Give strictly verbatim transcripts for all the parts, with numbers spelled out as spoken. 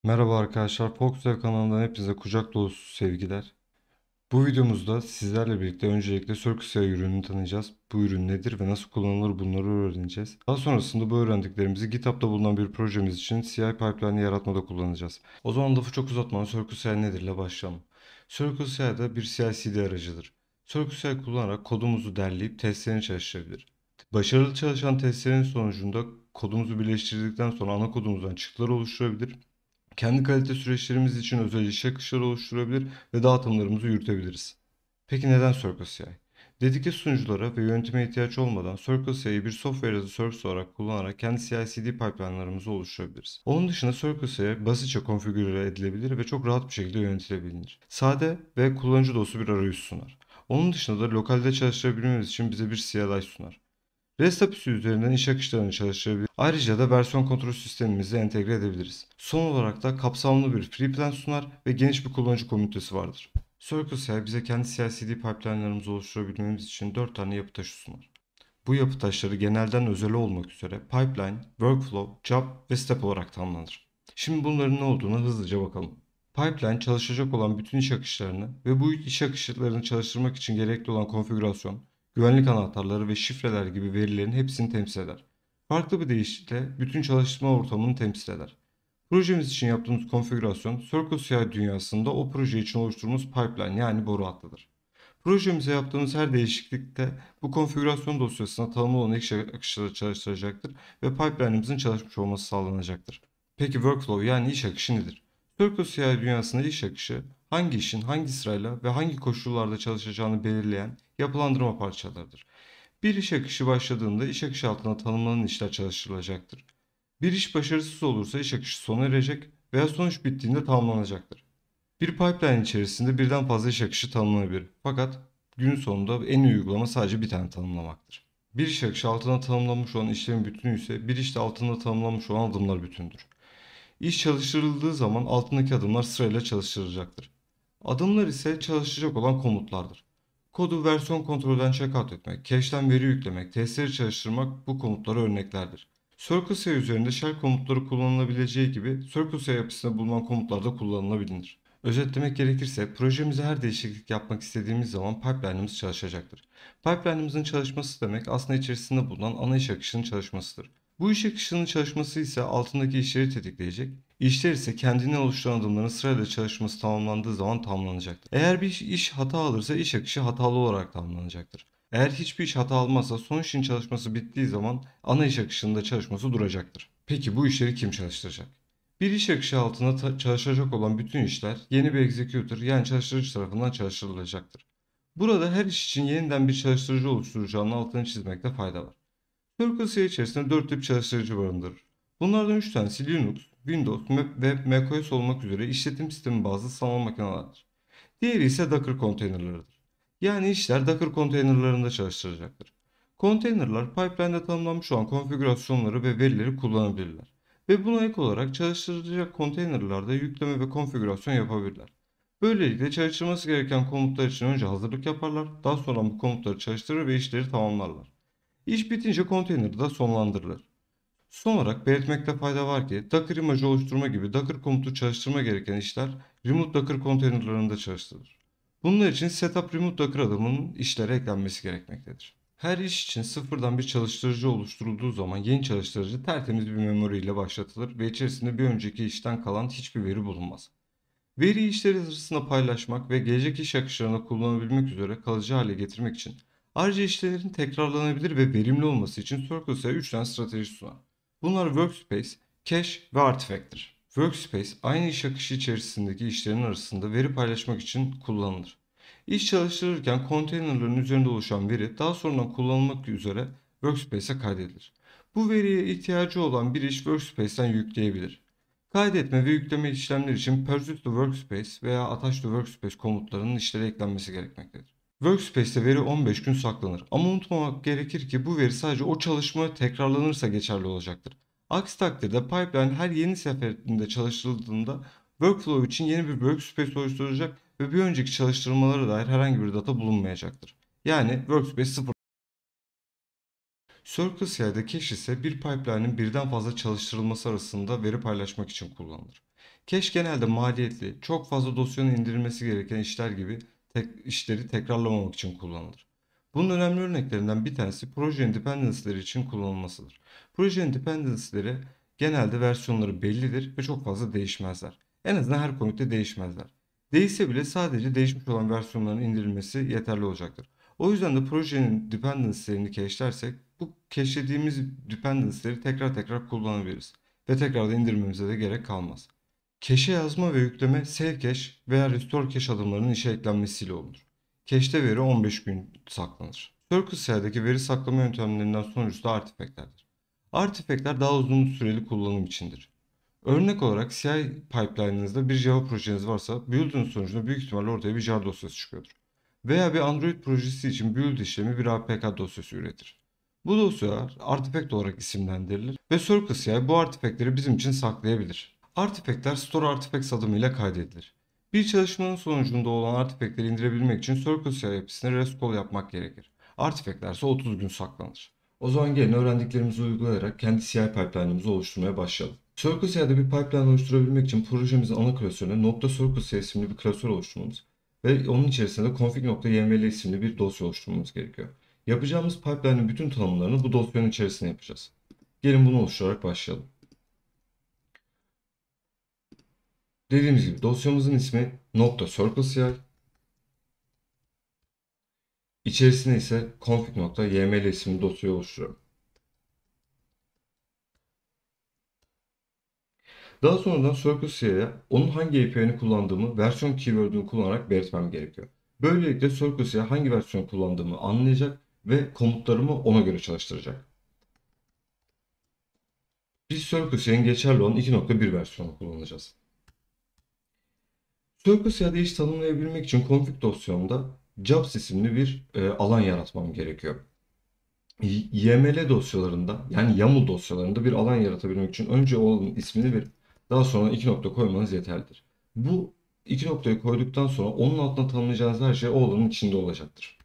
Merhaba arkadaşlar, Foxwell kanalından hepinize kucak dolusu sevgiler. Bu videomuzda sizlerle birlikte öncelikle Circus.ai ürününü tanıyacağız. Bu ürün nedir ve nasıl kullanılır bunları öğreneceğiz. Daha sonrasında bu öğrendiklerimizi GitHub'da bulunan bir projemiz için C I pipeline yaratmada kullanacağız. O zaman lafı çok uzatmadan Circus.ai nedir ile başlayalım. Circus.ai da bir C I C D aracıdır. Circus.ai kullanarak kodumuzu derleyip testlerini çalıştırabilir. Başarılı çalışan testlerin sonucunda kodumuzu birleştirdikten sonra ana kodumuzdan çıktılar oluşturabilir. Kendi kalite süreçlerimiz için özel iş akışları oluşturabilir ve dağıtımlarımızı yürütebiliriz. Peki neden Circus.ai? Dedike sunuculara ve yönetime ihtiyaç olmadan Circus.ai'yi bir software as a service olarak kullanarak kendi C I C D pipeline'larımızı oluşturabiliriz. Onun dışında Circus.ai basitçe konfigüre edilebilir ve çok rahat bir şekilde yönetilebilir. Sade ve kullanıcı dostu bir arayüz sunar. Onun dışında da lokalde çalıştırabilmemiz için bize bir C L I sunar. REST apisi üzerinden iş akışlarını çalıştırabilir. Ayrıca da versiyon kontrol sistemimize entegre edebiliriz. Son olarak da kapsamlı bir free plan sunar ve geniş bir kullanıcı komünitesi vardır. Circus.ai bize kendi C I C D pipeline'larımızı oluşturabilmemiz için dört tane yapı taşı sunar. Bu yapı taşları genelden özeli olmak üzere pipeline, workflow, job ve step olarak tanımlanır. Şimdi bunların ne olduğuna hızlıca bakalım. Pipeline çalışacak olan bütün iş akışlarını ve bu iş akışlarını çalıştırmak için gerekli olan konfigürasyon, güvenlik anahtarları ve şifreler gibi verilerin hepsini temsil eder. Farklı bir deyişle bütün çalışma ortamını temsil eder. Projemiz için yaptığımız konfigürasyon, Circus.ai dünyasında o proje için oluşturduğumuz pipeline yani boru hattıdır. Projemize yaptığımız her değişiklikte bu konfigürasyon dosyasına tanımlı olan iş akışları çalıştıracaktır ve pipeline'ımızın çalışmış olması sağlanacaktır. Peki workflow yani iş akışı nedir? Circus.ai dünyasında iş akışı, hangi işin hangi sırayla ve hangi koşullarda çalışacağını belirleyen yapılandırma parçalarıdır. Bir iş akışı başladığında iş akışı altında tanımlanan işler çalıştırılacaktır. Bir iş başarısız olursa iş akışı sona erecek veya sonuç bittiğinde tamamlanacaktır. Bir pipeline içerisinde birden fazla iş akışı tanımlanabilir. Fakat günün sonunda en iyi uygulama sadece bir tane tanımlamaktır. Bir iş akışı altına tanımlanmış olan işlerin bütünü ise bir işte altında tanımlanmış olan adımlar bütündür. İş çalıştırıldığı zaman altındaki adımlar sırayla çalıştırılacaktır. Adımlar ise çalışacak olan komutlardır. Kodu versiyon kontrolden checkout etmek, cache'ten veri yüklemek, testleri çalıştırmak bu komutlara örneklerdir. Circus.ai üzerinde shell komutları kullanılabileceği gibi Circus.ai yapısında bulunan komutlar da kullanılabilir. Özetlemek gerekirse projemize her değişiklik yapmak istediğimiz zaman pipeline'ımız çalışacaktır. Pipeline'ımızın çalışması demek aslında içerisinde bulunan ana iş akışının çalışmasıdır. Bu iş akışının çalışması ise altındaki işleri tetikleyecek. İşler ise kendini oluşturan adımların sırayla çalışması tamamlandığı zaman tamamlanacaktır. Eğer bir iş, iş hata alırsa iş akışı hatalı olarak tamamlanacaktır. Eğer hiçbir iş hata almazsa son işin çalışması bittiği zaman ana iş akışında çalışması duracaktır. Peki bu işleri kim çalıştıracak? Bir iş akışı altında çalışacak olan bütün işler yeni bir executor yani çalıştırıcı tarafından çalıştırılacaktır. Burada her iş için yeniden bir çalıştırıcı oluşturacağının altını çizmekte fayda var. Circle içerisinde dört tip çalıştırıcı barındırır. Bunlardan üç tanesi Linux, Windows ve macOS olmak üzere işletim sistemi bazlı sanal makinelerdir. Diğeri ise Docker konteynerlarıdır. Yani işler Docker konteynerlarında çalıştıracaktır. Konteynerlar pipeline'de tanımlanmış olan konfigürasyonları ve verileri kullanabilirler. Ve buna ek olarak çalıştırılacak konteynerlarda yükleme ve konfigürasyon yapabilirler. Böylelikle çalıştırması gereken komutlar için önce hazırlık yaparlar, daha sonra bu komutları çalıştırır ve işleri tamamlarlar. İş bitince konteyneri de sonlandırılır. Son olarak belirtmekte fayda var ki Docker imajı oluşturma gibi Docker komutu çalıştırma gereken işler remote Docker konteynerlarında çalıştırılır. Bunlar için setup remote Docker adımının işlere eklenmesi gerekmektedir. Her iş için sıfırdan bir çalıştırıcı oluşturulduğu zaman yeni çalıştırıcı tertemiz bir memori ile başlatılır ve içerisinde bir önceki işten kalan hiçbir veri bulunmaz. Veri işleri arasında paylaşmak ve gelecek iş akışlarında kullanabilmek üzere kalıcı hale getirmek için ayrıca işlerin tekrarlanabilir ve verimli olması için Circle'e üç tane strateji sunar. Bunlar Workspace, Cache ve Artifact'tir. Workspace aynı iş akışı içerisindeki işlerin arasında veri paylaşmak için kullanılır. İş çalıştırırken konteynerların üzerinde oluşan veri daha sonra kullanılmak üzere Workspace'e kaydedilir. Bu veriye ihtiyacı olan bir iş Workspace'ten yükleyebilir. Kaydetme ve yükleme işlemleri için Pursue to Workspace veya Attach to Workspace komutlarının işlere eklenmesi gerekmektedir. Workspace'te veri on beş gün saklanır ama unutmamak gerekir ki bu veri sadece o çalışma tekrarlanırsa geçerli olacaktır. Aksi takdirde pipeline her yeni seferinde çalıştırıldığında workflow için yeni bir workspace oluşturacak ve bir önceki çalıştırmalara dair herhangi bir data bulunmayacaktır. Yani workspace sıfır. Circle-C'de cache ise bir pipeline'in birden fazla çalıştırılması arasında veri paylaşmak için kullanılır. Cache genelde maliyetli, çok fazla dosyanın indirilmesi gereken işler gibi tek, işleri tekrarlamamak için kullanılır. Bunun önemli örneklerinden bir tanesi projenin dependency'leri için kullanılmasıdır. Projenin dependency'leri genelde versiyonları bellidir ve çok fazla değişmezler. En azından her commit'te değişmezler. Değişse bile sadece değişmiş olan versiyonların indirilmesi yeterli olacaktır. O yüzden de projenin dependency'lerini cache'lersek bu cache'lediğimiz dependency'leri tekrar tekrar kullanabiliriz ve tekrar da indirmemize de gerek kalmaz. Cache'e yazma ve yükleme save cache veya restore cache adımlarının işe eklenmesiyle olur. Cache'te veri on beş gün saklanır. CircleCI'deki veri saklama yöntemlerinden sonuncusu da artifact'lerdir. Artifact'ler daha uzun süreli kullanım içindir. Örnek olarak C I pipeline'ınızda bir Java projeniz varsa build'ın sonucunda büyük ihtimalle ortaya bir jar dosyası çıkıyordur. Veya bir Android projesi için build işlemi bir A P K dosyası üretir. Bu dosyalar artifact olarak isimlendirilir ve CircleCI bu artifactleri bizim için saklayabilir. Artifactler store artifacts adımıyla kaydedilir. Bir çalışmanın sonucunda olan artifactleri indirebilmek için CircleCI yapısına REST call yapmak gerekir. Artifactler ise otuz gün saklanır. O zaman gelin öğrendiklerimizi uygulayarak kendi C I pipeline'ımızı oluşturmaya başlayalım. CircleCI'de bir pipeline oluşturabilmek için projemizin ana klasörüne nokta .circleci isimli bir klasör oluşturmamız ve onun içerisinde config.yml isimli bir dosya oluşturmamız gerekiyor. Yapacağımız pipeline'in bütün tanımlarını bu dosyanın içerisine yapacağız. Gelin bunu oluşturarak başlayalım. Dediğimiz gibi dosyamızın ismi .circleci. İçerisine ise config.yml isimli dosyayı oluşturuyorum. Daha sonradan CircleCI'ye onun hangi A P I'ni kullandığımı versiyon keyword'ünü kullanarak belirtmem gerekiyor. Böylelikle CircleCI hangi versiyon kullandığımı anlayacak ve komutlarımı ona göre çalıştıracak. Biz CircleCI'nin geçerli olan iki nokta bir versiyonu kullanacağız. CircleCI'de iş tanımlayabilmek için config dosyamda jobs isimli bir e, alan yaratmam gerekiyor. Y M L dosyalarında yani YAML dosyalarında bir alan yaratabilmek için önce o alanın ismini verip daha sonra iki nokta koymanız yeterlidir. Bu iki noktayı koyduktan sonra onun altına tanımlayacağınız her şey o alanın içinde olacaktır.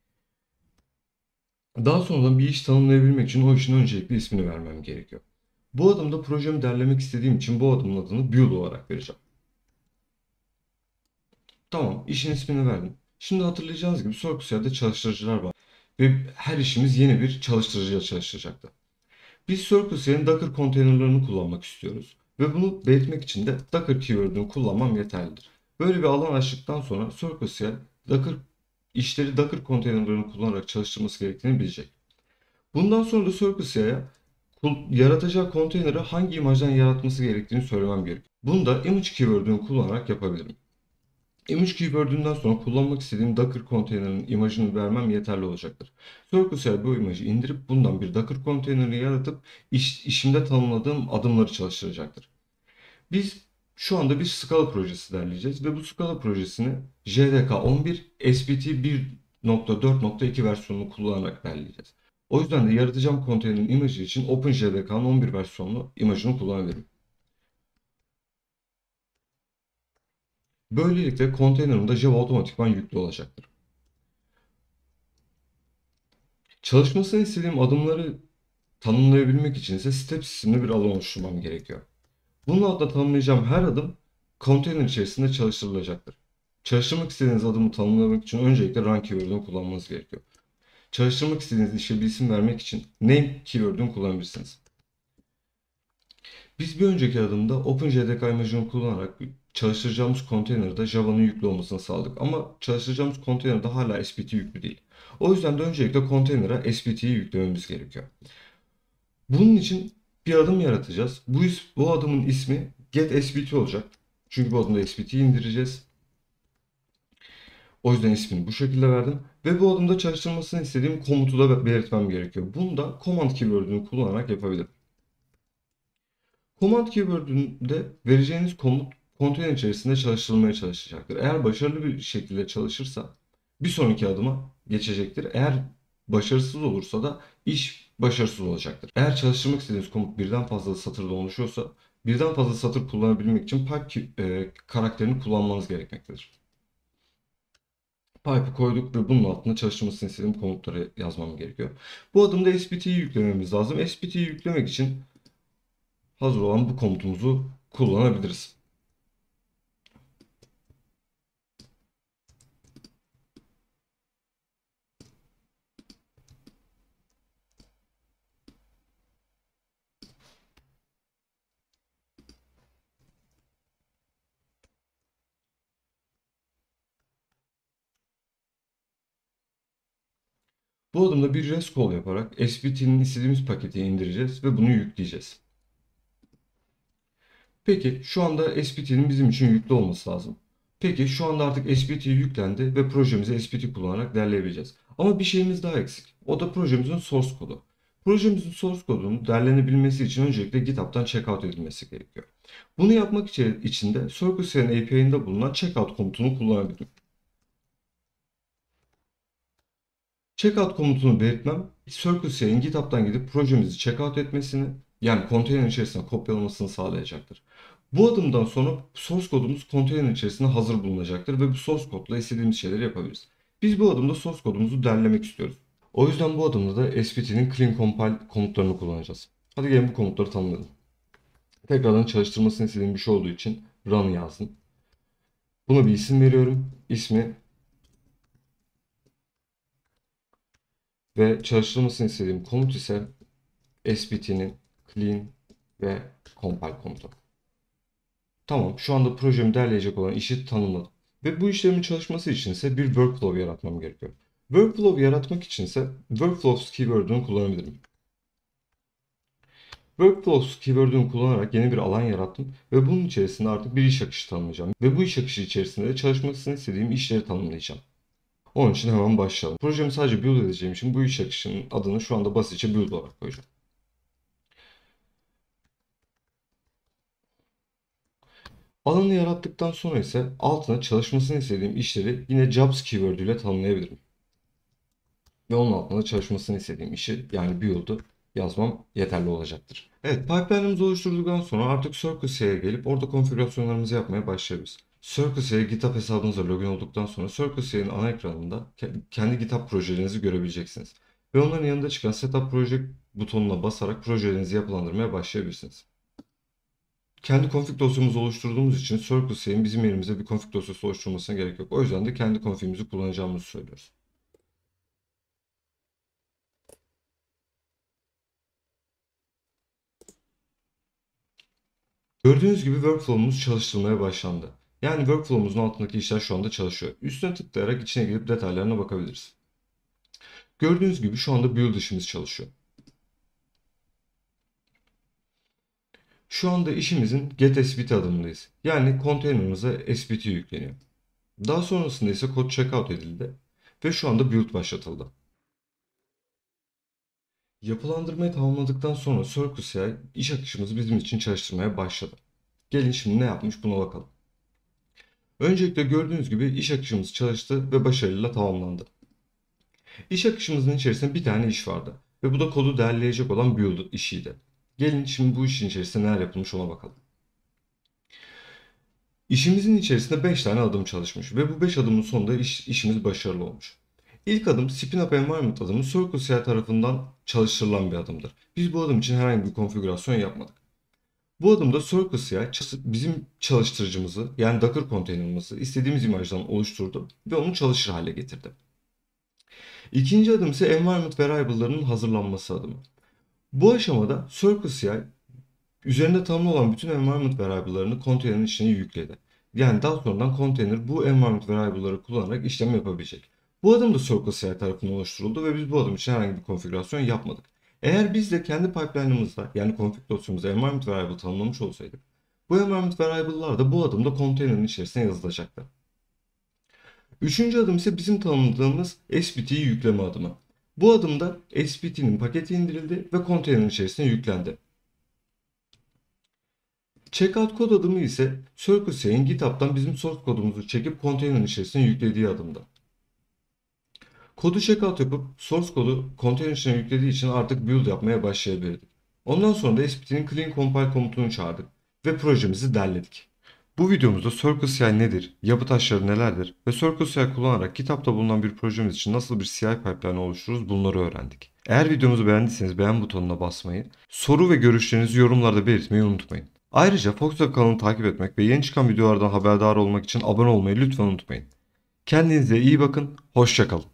Daha sonra bir iş tanımlayabilmek için o işin öncelikli ismini vermem gerekiyor. Bu adımda projemi derlemek istediğim için bu adımın adını build olarak vereceğim. Tamam, işin ismini verdim. Şimdi hatırlayacağınız gibi CircleCI'de çalıştırıcılar var ve her işimiz yeni bir çalıştırıcıya çalışacaktı. Biz CircleCI'nin Docker konteynerlarını kullanmak istiyoruz. Ve bunu belirtmek için de Docker keyword'ünü kullanmam yeterlidir. Böyle bir alan açtıktan sonra CircleCI Docker işleri Docker konteynerlarını kullanarak çalıştırması gerektiğini bilecek. Bundan sonra da CircleCI'ye yaratacağı konteyneri hangi imajdan yaratması gerektiğini söylemem gerekiyor. Bunu da image keyword'ünü kullanarak yapabilirim. Image keyword'ünden sonra kullanmak istediğim Docker konteynerinin imajını vermem yeterli olacaktır. CircleCI bu imajı indirip bundan bir Docker konteynerini yaratıp iş, işimde tanımladığım adımları çalıştıracaktır. Biz şu anda bir Scala projesi derleyeceğiz ve bu Scala projesini J D K on bir S B T bir nokta dört nokta iki versiyonunu kullanarak derleyeceğiz. O yüzden de yaratacağım konteynerin imajı için OpenJDK'nın on bir versiyonlu imajını kullanabilirim. Böylelikle konteynerimde Java otomatikman yüklü olacaktır. Çalışmasını istediğim adımları tanımlayabilmek için ise Steps isimli bir alan oluşturmam gerekiyor. Bunun altında tanımlayacağım her adım konteyner içerisinde çalıştırılacaktır. Çalıştırmak istediğiniz adımı tanımlamak için öncelikle run keyword'ünü kullanmanız gerekiyor. Çalıştırmak istediğiniz işe bir isim vermek için name keyword'ünü kullanabilirsiniz. Biz bir önceki adımda OpenJDK imajını kullanarak çalıştıracağımız konteynerde Java'nın yüklü olmasını sağladık. Ama çalıştıracağımız konteynerde hala S B T yüklü değil. O yüzden de öncelikle konteynere S B T'yi yüklememiz gerekiyor. Bunun için bir adım yaratacağız. Bu, is, bu adımın ismi getSBT olacak. Çünkü bu adımda S B T'yi indireceğiz. O yüzden ismini bu şekilde verdim. Ve bu adımda çalıştırmasını istediğim komutu da belirtmem gerekiyor. Bunu da command keyword'ünü kullanarak yapabilirim. Command keyword'ünde vereceğiniz komut konteyner içerisinde çalıştırılmaya çalışacaktır. Eğer başarılı bir şekilde çalışırsa bir sonraki adıma geçecektir. Eğer başarısız olursa da iş başarısız olacaktır. Eğer çalıştırmak istediğiniz komut birden fazla satırdan oluşuyorsa birden fazla satır kullanabilmek için pipe e, karakterini kullanmanız gerekmektedir. Pipe'ı koyduk ve bunun altında çalıştırmasını istediğim komutları yazmam gerekiyor. Bu adımda S B T'yi yüklememiz lazım. S B T'yi yüklemek için hazır olan bu komutumuzu kullanabiliriz. Bu adımda bir rest call yaparak S P T'nin istediğimiz paketi indireceğiz ve bunu yükleyeceğiz. Peki şu anda S P T'nin bizim için yüklü olması lazım. Peki şu anda artık S P T yüklendi ve projemizi S P T kullanarak derleyebileceğiz. Ama bir şeyimiz daha eksik. O da projemizin source kodu. Projemizin source kodunun derlenebilmesi için öncelikle GitHub'tan checkout edilmesi gerekiyor. Bunu yapmak için de CircleCi'nin A P I'inde bulunan checkout komutunu kullanabilirim. Checkout komutunu belirtmem, CircleCi'nin GitHub'tan gidip projemizi checkout etmesini, yani konteyner içerisine kopyalamasını sağlayacaktır. Bu adımdan sonra source kodumuz konteyner içerisinde hazır bulunacaktır ve bu source kodla istediğimiz şeyleri yapabiliriz. Biz bu adımda source kodumuzu derlemek istiyoruz. O yüzden bu adımda da S P T'nin clean compile komutlarını kullanacağız. Hadi gelin bu komutları tanımlayalım. Tekrardan çalıştırmasını istediğim bir şey olduğu için run yazdım. Buna bir isim veriyorum. İsmi ve çalıştırmasını istediğim komut ise S P T'nin clean ve compile komutu. Tamam, şu anda projemi derleyecek olan işi tanımladım. Ve bu işlemin çalışması için ise bir workflow yaratmam gerekiyor. Workflow yaratmak için ise workflows keyword'ünü kullanabilirim. Workflows keyword'ünü kullanarak yeni bir alan yarattım ve bunun içerisinde artık bir iş akışı tanımlayacağım. Ve bu iş akışı içerisinde de çalışmasını istediğim işleri tanımlayacağım. Onun için hemen başlayalım. Projemi sadece build edeceğim için bu iş akışının adını şu anda basitçe build olarak koyacağım. Alanı yarattıktan sonra ise altına çalışmasını istediğim işleri yine jobs keyword ile tanımlayabilirim. Ve onun altına çalışmasını istediğim işi, yani build'u yazmam yeterli olacaktır. Evet, pipeline'ımızı oluşturduktan sonra artık CircleCi'ye gelip orada konfigürasyonlarımızı yapmaya başlayabiliriz. CircleCi'ye GitHub hesabınıza login olduktan sonra CircleCi'nin ana ekranında kendi GitHub projelerinizi görebileceksiniz. Ve onların yanında çıkan Setup Project butonuna basarak projelerinizi yapılandırmaya başlayabilirsiniz. Kendi config dosyamızı oluşturduğumuz için CircleCi'nin bizim yerimize bir config dosyası oluşturmasına gerek yok. O yüzden de kendi config'imizi kullanacağımızı söylüyoruz. Gördüğünüz gibi workflow'umuz çalıştırmaya başlandı. Yani workflow'umuzun altındaki işler şu anda çalışıyor. Üstüne tıklayarak içine girip detaylarına bakabiliriz. Gördüğünüz gibi şu anda build işimiz çalışıyor. Şu anda işimizin get S P T adımındayız. Yani konteynerimize S P T yükleniyor. Daha sonrasında ise kod checkout edildi ve şu anda build başlatıldı. Yapılandırmayı tamamladıktan sonra CircleCi iş akışımızı bizim için çalıştırmaya başladı. Gelin şimdi ne yapmış buna bakalım. Öncelikle gördüğünüz gibi iş akışımız çalıştı ve başarıyla tamamlandı. İş akışımızın içerisinde bir tane iş vardı ve bu da kodu derleyecek olan build işiydi. Gelin şimdi bu işin içerisinde neler yapılmış ona bakalım. İşimizin içerisinde beş tane adım çalışmış ve bu beş adımın sonunda iş, işimiz başarılı olmuş. İlk adım Spin Up Environment adımı CircleCi tarafından çalıştırılan bir adımdır. Biz bu adım için herhangi bir konfigürasyon yapmadık. Bu adımda CircleCi bizim çalıştırıcımızı, yani Docker konteynerimizi istediğimiz imajdan oluşturdu ve onu çalışır hale getirdi. İkinci adım ise environment variable'larının hazırlanması adımı. Bu aşamada CircleCi üzerinde tanımlı olan bütün environment variable'larını konteynerin içine yükledi. Yani daha sonradan konteyner bu environment variable'ları kullanarak işlem yapabilecek. Bu adım da CircleCi tarafından oluşturuldu ve biz bu adım için herhangi bir konfigürasyon yapmadık. Eğer biz de kendi pipeline'ımızda, yani config dosyamızda environment variable tanımlamış olsaydık, bu environment variable'lar da bu adımda konteynerin içerisine yazılacaktı. Üçüncü adım ise bizim tanımladığımız S P T'yi yükleme adımı. Bu adımda S P T'nin paketi indirildi ve konteynerin içerisine yüklendi. Checkout kod adımı ise CircleCi'nin GitHub'tan bizim source kodumuzu çekip konteynerin içerisine yüklediği adımda. Kodu checkout yapıp source kodu konteyner içine yüklediği için artık build yapmaya başlayabilirdik. Ondan sonra da S P T'nin clean compile komutunu çağırdık ve projemizi derledik. Bu videomuzda CircleCi nedir, yapı taşları nelerdir ve CircleCi kullanarak GitHub'ta bulunan bir projemiz için nasıl bir C I pipeline oluştururuz bunları öğrendik. Eğer videomuzu beğendiyseniz beğen butonuna basmayı, soru ve görüşlerinizi yorumlarda belirtmeyi unutmayın. Ayrıca Foxweb kanalını takip etmek ve yeni çıkan videolardan haberdar olmak için abone olmayı lütfen unutmayın. Kendinize iyi bakın, hoşça kalın.